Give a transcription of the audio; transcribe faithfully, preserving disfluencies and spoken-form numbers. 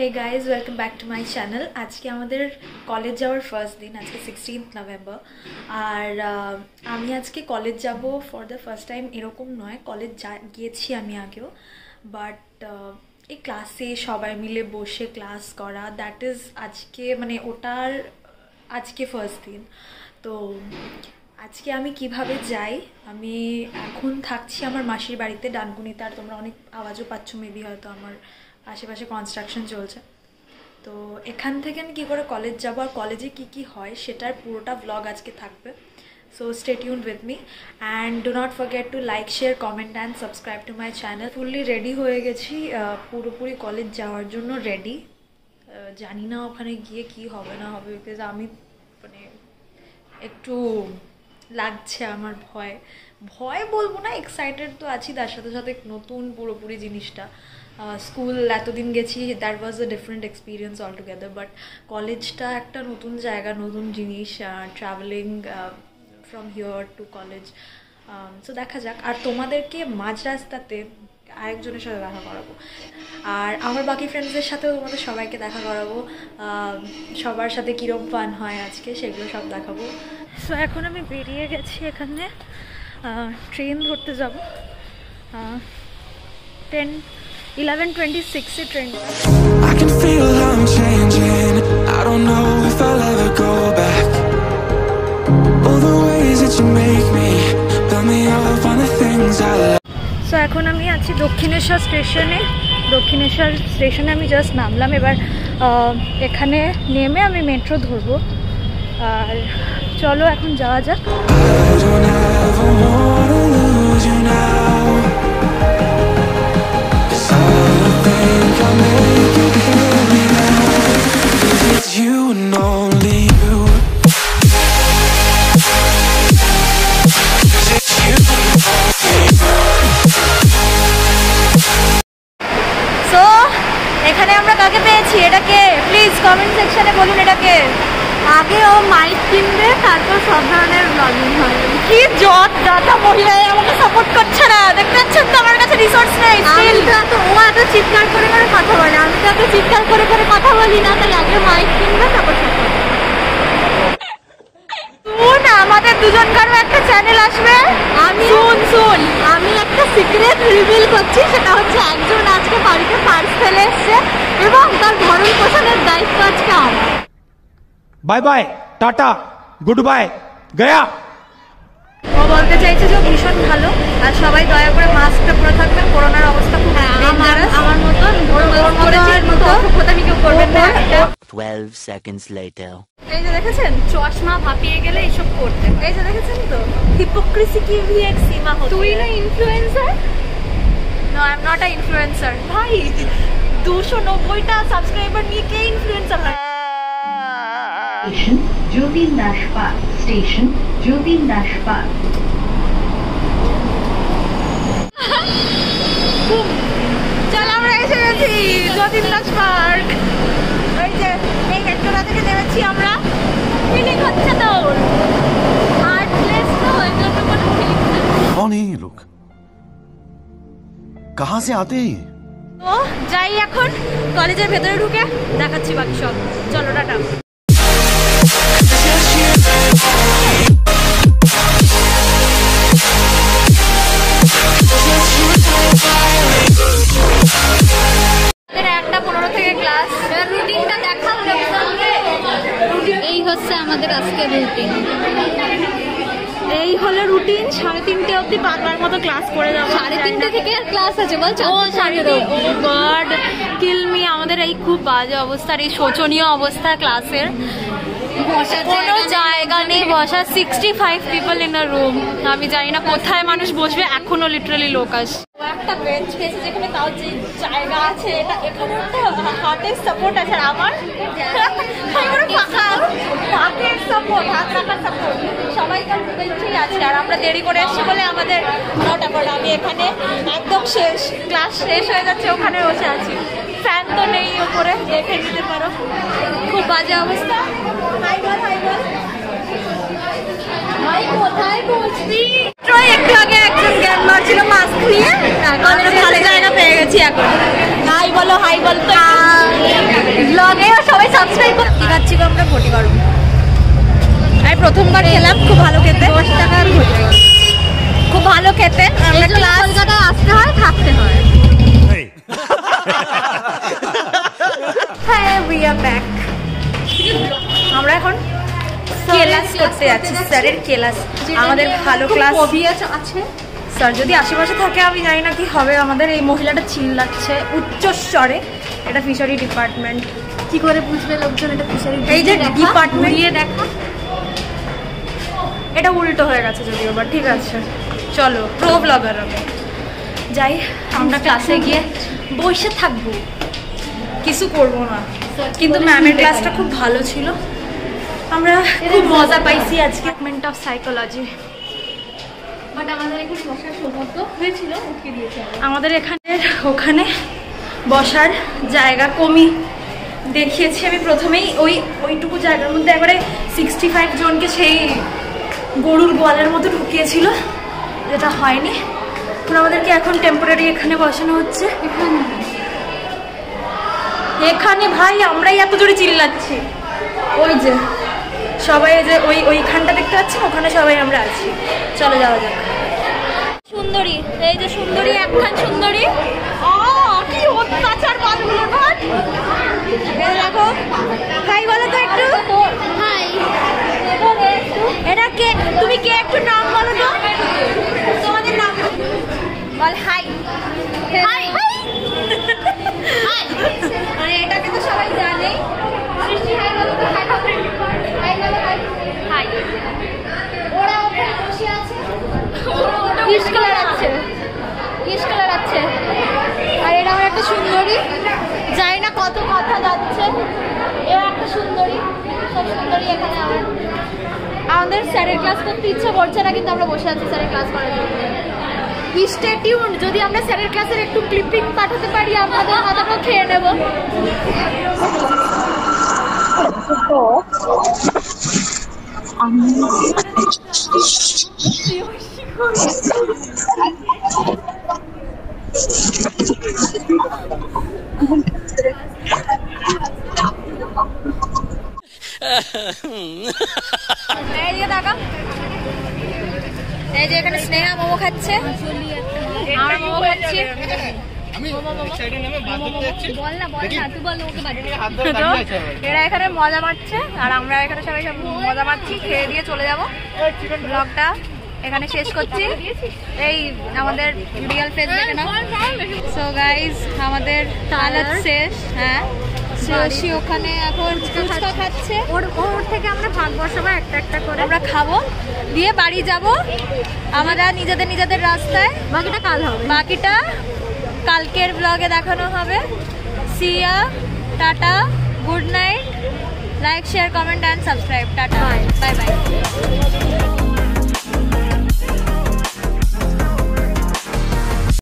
Hey guys, welcome back to my channel. আজকে আমাদের college যাওয়ার ফার্স্ট দিন, আজকে সিক্সটিন্থ নভেম্বর। আর আমি আজকে কলেজ যাব ফর দ্য ফার্স্ট টাইম এরকম নয়, কলেজ গিয়েছি আমি আগেও, বাট এই ক্লাসে সবাই মিলে বসে ক্লাস করা, দ্যাট ইজ আজকে মানে ওটার আজকে ফার্স্ট দিন। তো আজকে আমি কিভাবে যাই, আমি এখন থাকছি আমার মাসির বাড়িতে ডানকুনিতে। আর তোমরা অনেক আওয়াজও পাচ্ছ মেবি, হয়তো আমার আশেপাশে কনস্ট্রাকশন চলছে। তো এখান থেকে আমি কী করে কলেজ যাব আর কলেজে কি কি হয় সেটার পুরোটা ব্লগ আজকে থাকবে। So stay tuned with me and do not forget to like, share, comment and subscribe to my channel. Fully ready হয়ে গেছি, পুরোপুরি কলেজ যাওয়ার জন্য রেডি। জানি না ওখানে গিয়ে কি হবে না হবে, বিকজ আমি মানে একটু লাগছে আমার, ভয় ভয় বলবো না, এক্সাইটেড তো আছি, তার সাথে সাথে নতুন পুরোপুরি জিনিসটা। স্কুল এতদিন গেছি, that was a different experience all together, but কলেজটা একটা নতুন জায়গা, নতুন জিনিস, travelling from here to college. So দেখা যাক। আর তোমাদেরকে মাঝ রাস্তাতে আরেকজনের সাথে দেখা করাবো, আর আমার বাকি ফ্রেন্ডসদের সাথেও তোমাদের সবাইকে দেখা করাবো। সবার সাথে কীরকম ফান হয় আজকে সেগুলো সব দেখাবো। সো এখন আমি বেরিয়ে গেছি, এখানে ট্রেন ধরতে যাব। টেন ইলেভেন টোয়েন্টি সিক্সে ট্রেন। সো এখন আমি আছি দক্ষিণেশ্বর স্টেশনে। দক্ষিণেশ্বর স্টেশনে আমি জাস্ট নামলাম। এবার এখানে নেমে আমি মেট্রো ধরবো, আর চলো এখন যাওয়া যাক। সো এখানে আমরা কাকে পেয়েছি, এটাকে প্লিজ কমেন্ট সেকশনে বলুন। এটাকে আগে ও মাইক কিনবে, তারপর সব ধরনের ব্লগিং হয়। কি জট দাদা মহিলায় আমাকে সাপোর্ট করছে না, দেখতে পাচ্ছেন তো আমার কাছে রিসোর্স নেই। তো ও এত চিৎকার করে করে কথা বলে, আমি তো এত চিৎকার করে করে কথা বলি না, তাই আগে মাইক কিনবে তারপর সাপোর্ট। শুন, আমাদের দুজনকারও একটা চ্যানেল আসবে। আমি শুন শুন আমি একটা সিক্রেট রিভিল করছি, সেটা হচ্ছে একজন আজকে বাড়িতে পার্স ফেলে এসছে এবং তার ভরণ পোষণের দায়িত্ব আজকে আমার। বাই বাই, টাটা, গুড বাই, গয়া। ও বলতে চাইছে যে ভীষণ ভালো, আর সবাই দয়া করে মাস্কটা পরে থাকবেন, করোনার অবস্থা খুব ডেঞ্জারাস। আমার মতো কেউ করবেন না। twelve seconds later. এই যে দেখেছেন, চশমা ভাপিয়ে গেলে এইসব করতে, এই যে দেখেছেন তো, হিপোক্রিসি কি ভি এক সীমা হতো। তুই না influencer? No, I am not a influencer ভাই। দুশো নব্বইটা সাবস্ক্রাইবার নিয়ে কে ইনফ্লুয়েন্সার হয়? Station Jyotin Dash Park. Station Jyotin Dash Park. চল আমরা এসে গেছি যতীন দাস পার্ক। ওই যে এই হেডটোলা থেকে নেমেছি আমরা। ফিলিং হচ্ছে তো আর্ট প্লেস, তো ওই জন্য কোনো ফিলিং না। कौन है ये लोग, कहाँ से आते हैं? তো যাই এখন কলেজের ভেতরে ঢুকে দেখাচ্ছি বাকি সব। চলো টাটা। একটা পনেরো থেকে ক্লাস, রুটিনটা দেখা হলো। এই হচ্ছে আমাদের আজকের রুটিন, এই হলো রুটিন। সাড়ে তিনটে অবধি বাংলার মতো ক্লাস করে যাবো। সাড়ে তিনটে থেকে ক্লাস আছে বলছো? ও সাড়ে ও গড কিল মি। আমাদের এই খুব বাজে অবস্থা, এই শোচনীয় অবস্থা ক্লাসের, কোনো জায়গা নেই বসার। Sixty five people in a room. আমি জানি না কোথায় মানুষ বসবে, এখনো লিটারালি লোক আসে। একটা বেঞ্চ পেয়েছে যেখানে তাও যে জায়গা আছে, এটা এখানে হাতের সাপোর্ট আছে। আর আমার হাতের সাপোর্ট, হাত রাখার সাপোর্ট, সবাই কাল বেঞ্চেই আছে। আর আমরা দেরি করে এসেছি বলে আমাদের নটা করে। আমি এখানে একদম শেষ, ক্লাস শেষ হয়ে যাচ্ছে, ওখানে বসে আছি। ফ্যান তো নেই উপরে, দেখে নিতে পারো, খুব বাজে অবস্থা। হাই বল, হাই বল, ভাই কোথায় বসবি? একটু আগে একজন জ্ঞান মারছিল মাস্ক নিয়ে, ভালো জায়গা পেয়ে গেছি এখন। হাই বলো, হাই বল তো। প্রথমবার খেলাম, খুব ভালো খেতে, দশ টাকার খুব ভালো খেতে। আমরা ক্লাস কলকাতায় আসতে হয়, থাকতে হয়। হ্যাঁ, we are back। আমরা এখন ক্লাস করতে যাচ্ছি, স্যারের ক্লাস। আমাদের ভালো ক্লাস আছে। স্যার যদি আশেপাশে থাকে আমি জানি না কি হবে। আমাদের এই মহিলাটা চিল্লাচ্ছে উচ্চ স্বরে। এটা ফিশারি ডিপার্টমেন্ট। কি করে বুঝবে লোকজন এটা ফিশারি? এই যে ডিপার্টমেন্ট দেখা, এটা উল্টো হয়ে গেছে যদিও, বা ঠিক আছে চলো প্রো ব্লগার হবে। যাই, আমরা ক্লাসে গিয়ে বসে থাকবো, কিছু করবো না। কিন্তু ম্যামের ক্লাসটা খুব ভালো ছিল, আমরা খুব মজা পাইছি আজকে। Department of psychology. বাট আমাদের এখানে বসার সৌভাগ্য হয়েছিল, উঠে দিয়েছে। আমাদের এখানে ওখানে বসার জায়গা কমই দেখিয়েছি আমি প্রথমেই। ওই ওইটুকু জায়গার মধ্যে একবারে সিক্সটি ফাইভ জনকে সেই গরুর গোয়ালের মতো ঢুকিয়েছিল, যেটা হয়নি। এখন আমাদেরকে এখন টেম্পোরারি এখানে বসানো হচ্ছে। এখানে ভাই আমরাই এত জোরে চিল্লাচ্ছি। ওই যে সবাই যে ওই ওইখানটা দেখতে পাচ্ছি, ওখানে সবাই আমরা আছি। চলো যাওয়া যাক। সুন্দরী, এই যে সুন্দরী, একখান সুন্দরী। কি অত্যাচার বালগুলো নয়। দেখো, হাই বলো তো একটু। হাই। এটা কে? তুমি কে? একটু নাম বলো তো, তোমাদের নাম বল। High high high. আরে এটাকে তো সবাই জানে। সৃষ্টি হাই বলো তো। হাই হাই বলো। Hi hi. ওরা ওখানে বসে আছে, কিস কালার আছে, কিস কালার আছে। আর এটা আমার একটা সুন্দরী, জানি না কত কথা যাচ্ছে। এরা একটা সুন্দরী, সব সুন্দরী এখানে। আমার আমাদের স্যারের ক্লাস করতে ইচ্ছা করছে না, কিন্তু আমরা বসে আছি স্যারের ক্লাস করার জন্য। Stay tune. যদি আমরা স্যারের ক্লাসের একটু ক্লিপিং পাঠাতে পারি, আমাদের মাথাটাও খেয়ে নেব। এই যে দেখা, এই যে এখানে স্নেহা মোমো খাচ্ছে, আমরা মোমো খাচ্ছি। এরা এখানে মজা মারছে আর আমরা এখানে সবাই সব মজা মারছি। খেয়ে দিয়ে চলে যাবো। ব্লগটা এখানে শেষ করছি। এই আমাদের রিয়েল ফেস দেখে না। সো গাইজ, আমাদের তালাত শেষ। হ্যাঁ, শ্রেয়সী ওখানে এখন ফুচকা খাচ্ছে। ওর ওর থেকে আমরা ভাগ বসাবো একটা একটা করে, আমরা খাবো, দিয়ে বাড়ি যাব। আমরা নিজেদের নিজেদের রাস্তায়। বাকিটা কাল হবে, বাকিটা কালকের ব্লগে দেখানো হবে। সিয়া, টাটা, good night, like share comment and subscribe. টাটা, বাই বাই।